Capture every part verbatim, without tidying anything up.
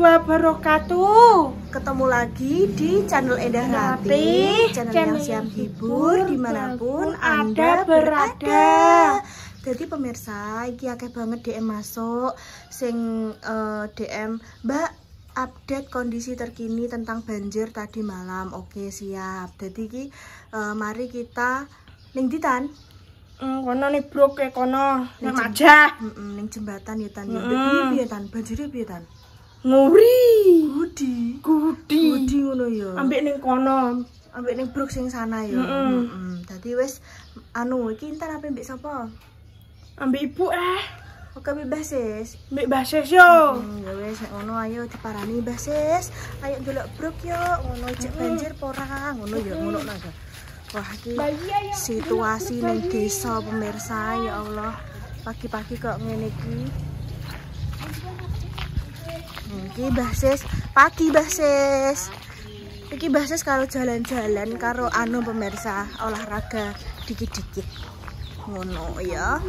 wabarakatuh. Ketemu lagi di channel Endah Rati, channel yang siap hibur dimanapun Anda berada. Jadi pemirsa, iki akeh banget D M masuk sing uh, D M, Mbak, update kondisi terkini tentang banjir tadi malam. Oke, siap. Jadi iki uh, mari kita ning ditan. Hmm, kono nih bro ke kono ning aja. Heeh, ning jembatan ya tan. Ya piye piye tan? Banjire piye tan? Nguri. Gudi. Gudi. Gudi ngono ya. Ambek ning kono, ambek ning bruk sing sana ya. Heeh. Mm -mm. Dadi wis anu iki entar ape mbek sapa? Ambek ibu eh. Oke Mbak Sis. Mbek Mbak Sis yo. Hmm, ya wis nek ngono ayo diparani Mbak Sis. Ayo ndelok bruk yo, ngono cek banjir pora ngono ya ngono naga. Wah, iki situasi ning desa pemirsa, ya Allah. Pagi-pagi kok ngene iki. Iki Mbah Sis, pagi Mbah Sis. Iki Mbah Sis kalau jalan-jalan karo anu pemirsa, olahraga dikit-dikit. Ngono ya.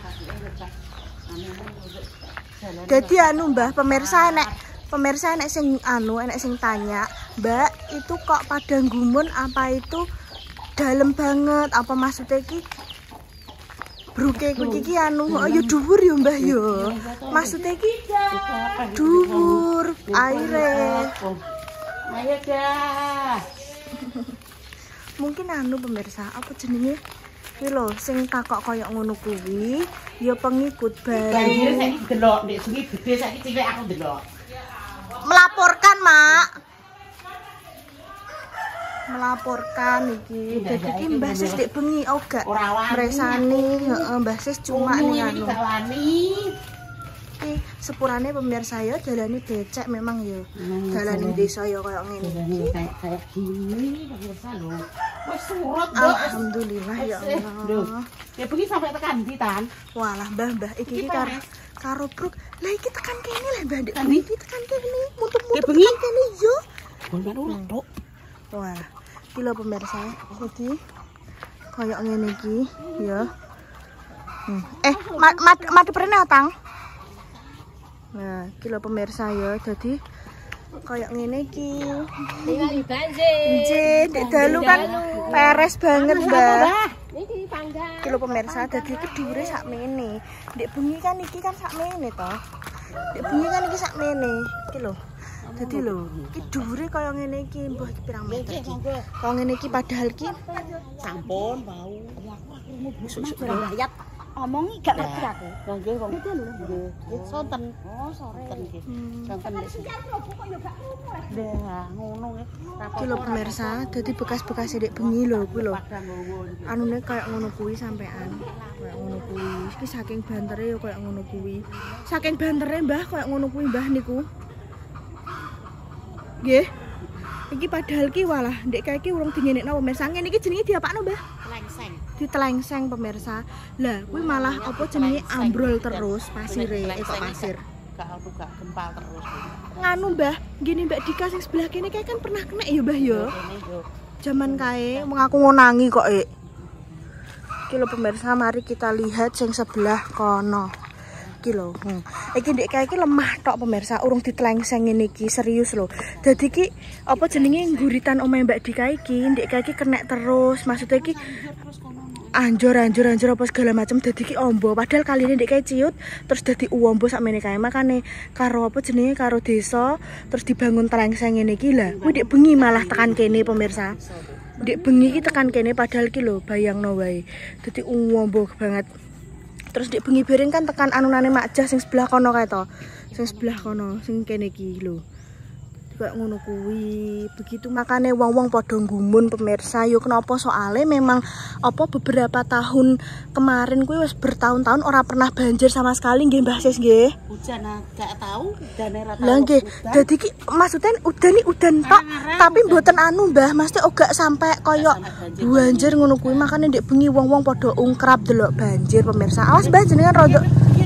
Jadi anu Mbah, pemirsa enek pemirsa enek sing anu, enek sing tanya, "Mbak, itu kok padang gumun apa itu dalam banget, apa maksudnya ki bruke iki anu oh ya dhuwur ya Mbah ya. Maksudnya ki dhuwur aire. Ayo dah. Mungkin anu pemirsa, apa jenenge? Ki lho sing takok koyo ngono kuwi ya pengikut baru. Banjir saiki delok nek sungi gede saiki cilik aku delok. Melaporkan, Mak. Melaporkan iki. Dadi ki Mbah Sis dik bengi oga mresani, heeh Mbah Sis cuma ning anu. Iki sepurane pemirsa ya dalane becek memang ya. Dalane desa ya koyo ngene. Kayak gini pemirsa lho. Wis surut alhamdulillah ya Allah. Ya bengi sampai tekan ndi tan? Walah Mbah, Mbah iki iki karo karo bruk. Lah iki tekan kene lah Mbah, iki tekan kene. Mutuk-mutuk tekan kene yo. Boleh ora, Dok? Wah, iki lho pemirsa. Jadi koyo ngene iki ya. Hmm. Eh, mad mad mad prene Tang. Nah, iki lho pemirsa ya. Jadi koyo ngene iki. Ningali banjir. Nggih, nek dalu kan peres banget, Mbah. Niki panggang. Iki lho pemirsa, dadi kedure sakmene. Ndek bengi kan iki kan sakmene to. Ndek bengi kan iki sakmene. Iki lho. Dadi lho, iki dhuwure kaya ngene iki, mbah iki pirang meter iki. Kaya ngene iki padahal iki sampun bau. Ya aku krungu busuk Rakyat omongi gak ngerti aku. Nggih, wong. Nggih. Sonten. Oh, sore. Nggih. Sonten nek sing. Lah, ngono nggih. iki lho pemirsa, dadi bekas-bekas ndek bengi lho kuwi lho. Anune kaya ngono kuwi sampean. Kaya ngono kuwi. Iki saking bantere ya kaya ngono kuwi. Saking bantere Mbah kaya ngono kuwi Mbah niku. Nggih. Iki padahal ki walah ndek kae iki urung dingenekno pemirsa. Ngene iki jenenge diapakno, Mbah? Tlengseng. Ditelengseng pemirsa. Lah, kuwi malah apa jenenge ambrol terus pasire, itu pasir. Gak aku gak gempal terus. Nganu, Mbah, gini Mbak Dika sing sebelah kene kae kan pernah kena ya, Mbah ya. Zaman kae wong aku ngonangi kok, Ik. Iki lho pemirsa, mari kita lihat sing sebelah kono. Iki lho. Hmm. Iki ndek kae iki lemah tok pemirsa, urung ditelengseng ngene iki, serius lho. Dadi iki apa jenenge guritan omahe Mbak Dika iki, ndek kae iki kena terus. Maksudnya iki anjor anjor anjor apa segala macam dadi ki ombo padahal kali ini ndek kae ciut terus dadi uombo sakmene kae makane karo apa jenenge karo desa terus dibangun telengseng ngene iki lah kuwi ndek bengi malah tekan kene pemirsa ndek bengi ki tekan kene padahal ki lho bayangno wae dadi uombo banget terus ndek bengi bareng kan tekan anunane Makjah sing sebelah kono kae to sing sebelah kono sing kene iki lho kayak ngono kuwi begitu makane wong-wong padha gumun pemirsa yo kenapa soalnya memang apa beberapa tahun kemarin kuwi wis bertahun-tahun ora pernah banjir sama sekali nggih Mbah Sis nggih Hujan gak tahu udane ra tahu. Lah nggih dadi ki maksudnya udan iki udan tok tapi mboten anu Mbah mesti ora sampai kaya banjir ngono kuwi makane ndek bengi wong-wong padha ungkrap delok banjir pemirsa awas Mbah jenengan rodok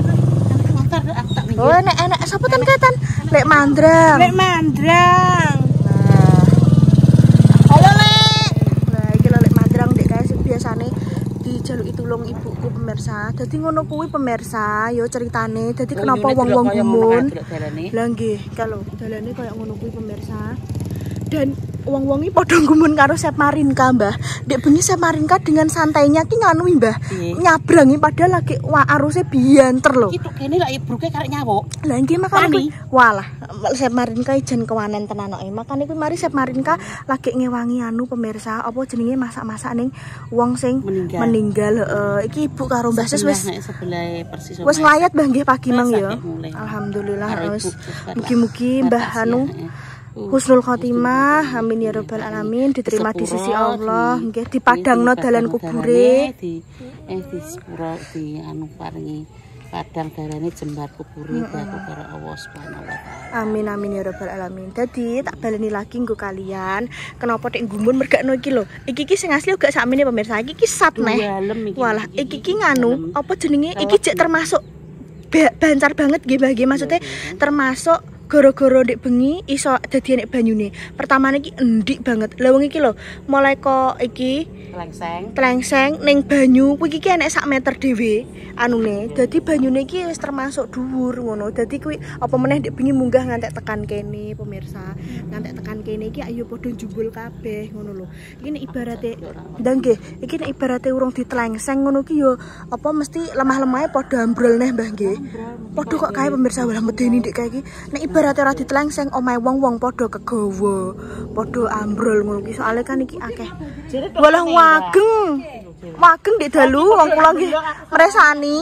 oh enek-enek sapa ten kaitan Lek Mandrang. Lek Mandrang. Nah. Halo Lek. Nah, iki lho Lek Mandrang ndek kae biasane di dijaluki tulung ibuku pemirsa. Dadi ngono kuwi pemirsa, yo ceritane. Dadi kenapa wong-wong gumun? Lah nggih, kalau dalane koyo ngono kuwi pemirsa. Dan wong-wongi padha gumun karo Chef Marinka, Mbah. Dek bengi Chef Marinka dengan santainya ki nganu, Mbah. Nyabrangi padahal lagi wah arusnya bianter lho. Iki kene lak ibruke karek nyawuk. Lah nggih makane kuwi. Walah, Chef Marinka ijen kewanen tenan kok. Makane kuwi mari Chef Marinka lagi ngewangi anu pemirsa, apa jenenge masak-masak ning wong sing meninggal. meninggal. Heeh, iki ibu karo Mbah Sis wis sebelah persis. Wis nglayat Mbah nggih pagi mang ya. Alhamdulillah wis. Mugi-mugi Mbah anu husnul khotimah, amin ya rabbal alamin, diterima di sisi Allah, nggih dipadangno dalan kubure, di eh di sepuro di anu paringi padang darane jembar kubure karo karo Allah Subhanahu wa taala. Amin amin ya rabbal alamin. Dadi tak baleni lagi nggo kalian, kenapa tek gumun mergakno iki lho. Iki ki sing asli uga sakmene pemirsa, iki ki sat neh. Walah, iki ki nganu, apa jenenge? Iki jek termasuk bancar banget nggih Mbah nggih, maksudnya termasuk goro-goro ndek bengi iso dadi enek banyune. Pertamane iki endik banget. Lah wong iki lho, mulai kok iki Tlengseng. Tlengseng ning banyu kuwi iki enek sak meter dhewe anune. Dadi banyune iki wis termasuk dhuwur ngono. Dadi kuwi apa meneh ndek bengi munggah ngantek tekan kene pemirsa. Ngantek tekan kene iki ayo padha jumbul kabeh ngono lho. Iki nek ibarate ndang nggih, iki nek ibarate urung ditlengseng ngono ki yo apa mesti lemah-lemahe padha ambrol neh Mbah nggih. Padha kok kae pemirsa walah medeni ndek kae iki. Nek ibarate ora ditlengseng omahe wong-wong padha kegawa, padha ambrol ngono ki soalnya kan iki akeh. Walah wageng. Wageng ndek dalu wong kula nggih mresani.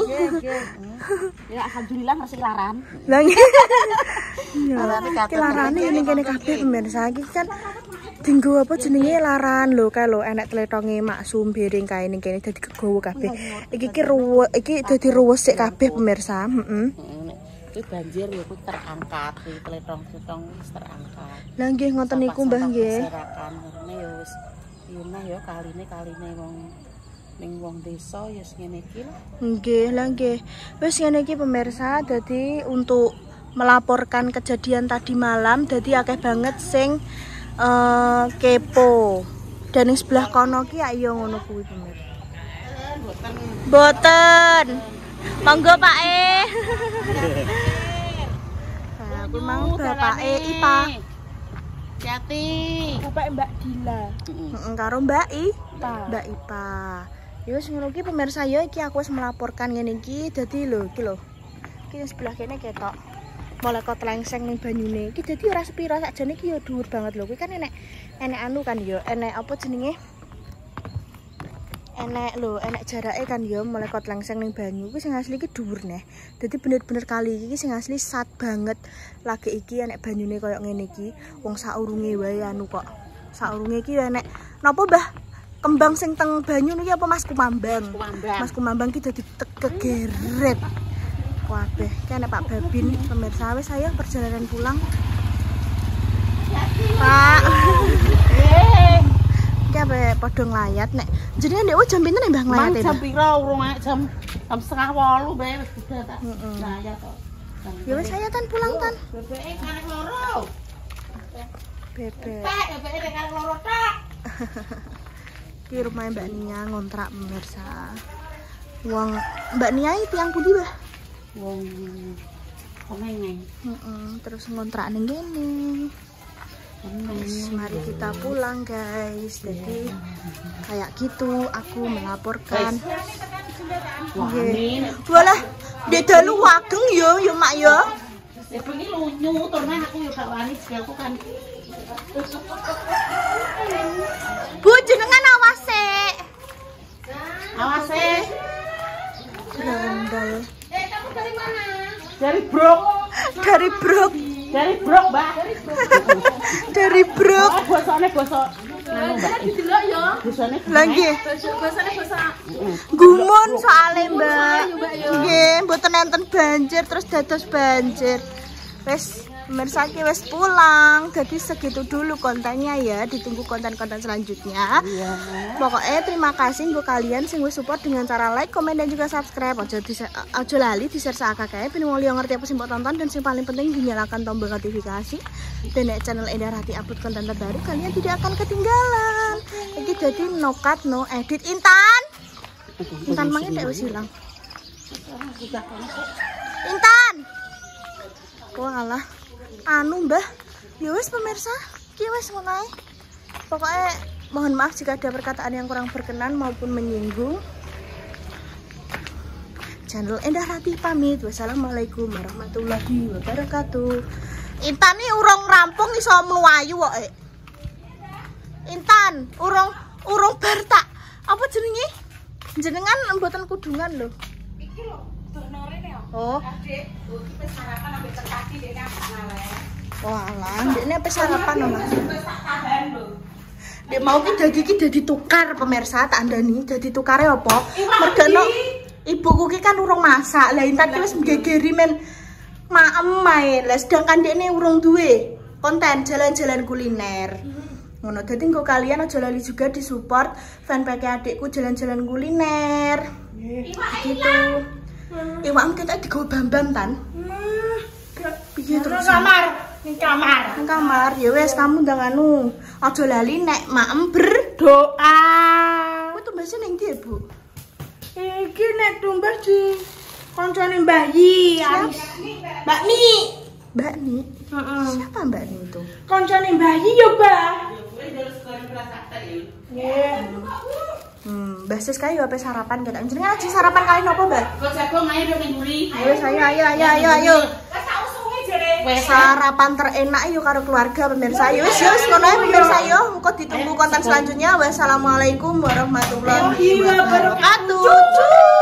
Ya alhamdulillah masih laran. Lah nggih. Ya larane ning kene kabeh pemirsa iki kan dinggo apa jenenge laran lho kae lho enek tletonge maksum piring kae ning kene dadi kegowo kabeh. Iki ki ruwe iki dadi ruwes sik kabeh pemirsa. Heeh. Kuwi banjir ya kuwi terangkat, kuwi tletong-tletong wis terangkat. Lah nggih ngoten niku Mbah nggih. Masyarakat ngene ya wis yunah ya kaline kaline wong ning wong desa ya ngene iki lho. Nggih, lah nggih. Wis ngene iki pemirsa, dadi untuk melaporkan kejadian tadi malam dadi akeh banget sing uh, kepo. Dan ning sebelah kono ki ayo ngono kuwi pemirsa. Boten. Monggo Pak E. Nah, kuwi mang Bapak E Ipa. Jati. Bapak Mbak Dila. Heeh, karo Mbak I. Mbak Ipa. Ya wis ngono ki pemirsa ya iki aku wis melaporkan ngene iki dadi lho iki lho. Iki sebelah kene ketok. Mulai kok tlengseng ning banyune. Iki dadi ora sepira sakjane iki ya dhuwur banget lho. Kuwi kan enek enek anu kan ya, enek apa jenenge? Enek lho, enek jarake kan ya mulai kok tlengseng ning banyu. Kuwi sing asli iki dhuwur neh. Dadi bener-bener kali iki sing asli sat banget. Lagi iki enek banyune koyo ngene iki. Wong saurunge wae anu kok. Saurunge iki enek napa Mbah? Kembang sing teng banyu niki apa Mas Kumambang? Kumambang. Mas Kumambang ki dadi kegeret. Kabeh. Ki enek Pak Babin pemirsa wis saya perjalanan pulang. Pak. Eh. Ki ape padha nglayat nek jenenge ndek jam pinten Mbah nglayate? Jam pira urung jam jam setengah wolu bae wis sudah tak nglayat kok. Ya wis saya tan pulang tan. Bebeke karek loro. Bebek. Pak, bebeke karek loro tok. Ki rumah Mbak Nia ngontrak pemirsa. Wong Mbak Nia iki tiyang pundi, Mbah? Wong Komeng. Heeh, terus ngontrak ning kene. Guys, mari kita pulang guys. Jadi kayak gitu aku melaporkan. Nggih. Walah, ndek dalu wageng yo yo Mak yo. Ya pengen lunyu turun aku yo gak wani aku kan. Bu jenengan awas e. Awas e. Berandal. Eh, kamu dari mana? Dari Brok. Dari Brok. Dari Brok, Mbak. Dari Brok. Oh, bosone bosok. Anu, Mbak. Delok ya. Bosone. Lah nggih. Bahasane bahasa Gumun soalnya Mbak. Nggih, mboten enten banjir terus dados banjir. Wes pemirsa ki wes pulang. Jadi segitu dulu kontennya ya. Ditunggu konten-konten selanjutnya. Iya. Pokoknya terima kasih untuk kalian sing wis support dengan cara like, komen dan juga subscribe. Ojo di ojo lali di share sakake ben wong liya ngerti apa sing mbok tonton dan sing paling penting dinyalakan tombol notifikasi. Dan nek channel Endah Hati upload konten terbaru kalian tidak akan ketinggalan. Iki jadi no cut no edit Intan. Intan mangi nek wis ilang. Intan. Walah. Anu, Mbah. Ya wis pemirsa, iki wis ngono ae. Pokoknya mohon maaf jika ada perkataan yang kurang berkenan maupun menyinggung. Channel Endah Ratih pamit. Wassalamualaikum warahmatullahi wabarakatuh. Intan nih urung rampung iso mluwayu kok. Intan, urung urung bar tak apa jenenge? Jenengan mboten kudungan lho. Iki lho, donore ya. Oh. Adik, iki wis sarapan ambek terkaki dene apa ngale. Walah, ndekne apa sarapan lho, Mas? Wis tak tahan lho. Dek mau ki dadi ki dadi tukar pemirsa tak andani. Dadi tukare apa? Mergano ibuku ki kan urung masak. Lah Intan ki wis nggegeri men maem main. Lah sedangkan dekne urung duwe konten jalan-jalan kuliner. Ngono, dadi engko kalian aja lali juga disupport fanpage adikku jalan-jalan kuliner. Gitu. Iwak kita digawe Bambam Tan. Piye terus? Kamar. Ning kamar. Nang kamar, ya wes kamu ndang anu. Aja lali nek maem berdoa. Kowe tumbas ning ndi, Bu? Iki nek tumbas di koncone Mbah Yi, Aris. Mbak Ni. Mbak Ni. Heeh. Siapa Mbak Ni itu? Koncone Mbah Yi yo, Mbah. Hmm, Mbak Sis kayu apa sarapan kita? Jenengan aja sarapan kalian apa, Mbak? Kok jago main dong nguri. Ayo, ayo, ayo, ayo, ayo, ayo. Wes tak usungi jere. Sarapan terenak yuk karo keluarga pemirsa. Yus, yus, ngono ae pemirsa yo. Engko ditunggu konten selanjutnya. Wassalamualaikum warahmatullahi wabarakatuh.